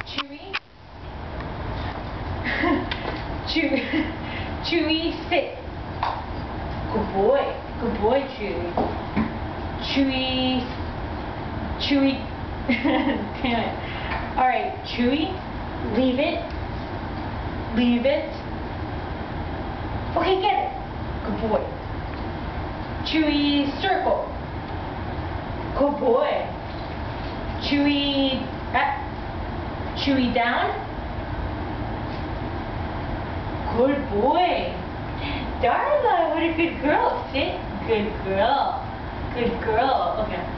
Chewie. Chewie, sit. Good boy. Good boy, Chewie. Chewie. Damn it. Alright, Chewie, leave it. Leave it. Okay, get it. Good boy. Chewie, circle. Good boy. Chewie, up. Chewie, down. Good boy. Darla, what a good girl. Sit. Good girl. Good girl. Okay.